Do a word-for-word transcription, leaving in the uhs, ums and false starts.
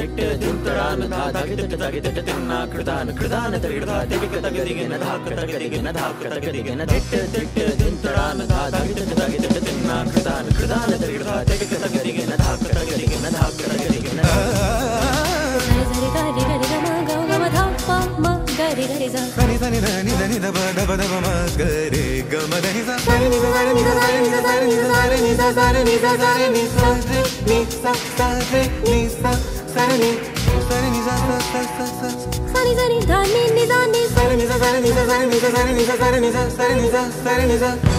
धिट्ट धिंतरान धा धागित तगित तिन्ना कृतान कृतान तगिधा दिगिक तगिदिगिन धाक तगिदिगिन धाक तगिदिगिन धिट्ट धिट्ट धिंतरान धा धागित तगित तिन्ना कृतान कृतान तगिधा दिगिक तगिदिगिन धाक तगिदिगिन धाक तगिदिगिन सरि गरि गरि गम गम गम धा प म गरि गरि सा सनि सनि धनि धनि ध प ध प ध प म गरि गम धनि सा सनि नि सा सनि नि सा सनि नि सा सनि नि सा सनि नि सा सनि नि सा सनि नि सा नि सा सा रे नि सा सनि नि सनि नि सा सा सा सा सनि सनि ध नि नि सा नि सनि नि सा सनि नि सा सनि नि सा सनि नि सा सनि नि सा सनि नि सा सनि नि सा